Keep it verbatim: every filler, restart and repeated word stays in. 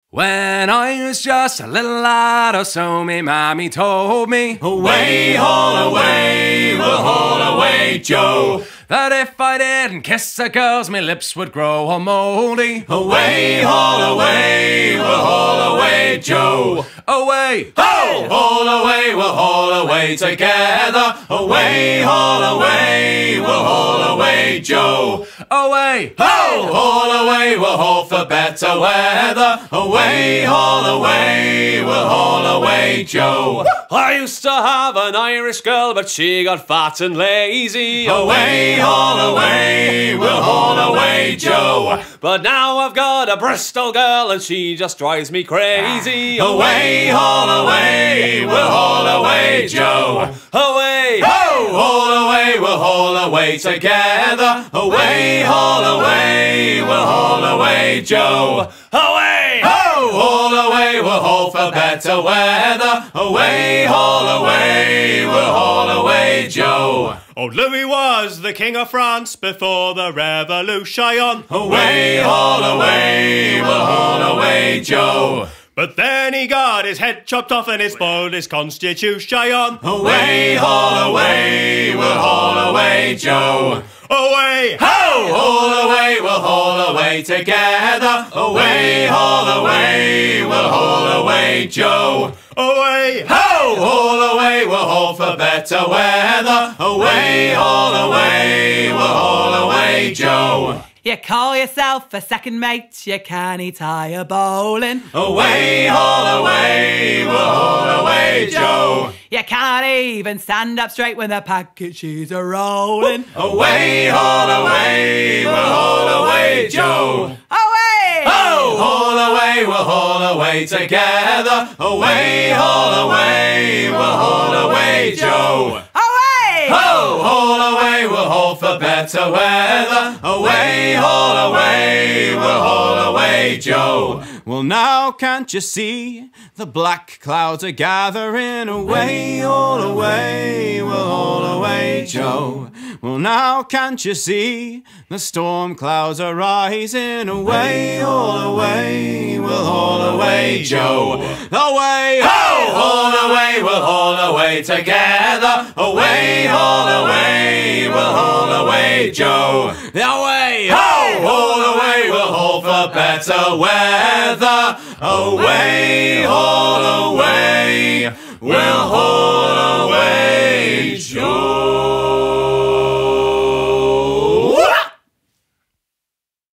When I was just a little lad or so, me mammy told me, away, haul away, we'll haul away, Joe. That if I didn't kiss a girls, me lips would grow all mouldy. Away, haul away, we'll haul away, Joe. Away, ho! Haul away, we'll haul away together. Away, haul away, we'll haul away, Joe. Away, ho! Haul away, we'll haul for better weather. Away, haul away, we'll haul away, Joe. I used to have an Irish girl, but she got fat and lazy. Away, haul away, we'll haul away, Joe. But now I've got a Bristol girl, and she just drives me crazy. Away, haul away, we'll haul away, Joe. Away, ho! Haul away, we'll haul away together. Away, haul away, we'll haul away, Joe. Away, ho! Haul away, we'll haul for better weather. Away, haul away, we'll haul away, Joe. Old Louis was the King of France before the Revolution. Away, haul away, we'll haul away, Joe. But then he got his head chopped off and it spoiled his constitution. Away, haul away, we'll haul away, Joe. Away, ho! Haul away, we'll haul away together. Away, haul away, we'll haul away, Joe. Away, ho! Haul away, we'll haul for better weather. Away, haul away, we'll haul away, Joe. You call yourself a second mate, you can't tire bowling. Away, haul away, we'll haul away, Joe. You can't even stand up straight when the packages are rolling. Away, haul away, we'll haul away, Joe. Away! Ho! Haul away, we'll haul away together. Away, haul away, we'll haul away, Joe. Away! Ho! Haul away, we'll haul for better weather. Away, haul away, we'll haul away, Joe. well now can't you see the black clouds are gathering? Away, all away, we'll haul away, Joe. Well now can't you see the storm clouds are rising? Away, all away, we'll haul away, Joe. Away, ho! Haul away, we'll haul away together. Away, haul away, we'll haul away, Joe. away, ho! Haul away, we'll haul for better weather. Away, haul away, we'll haul away, Joe.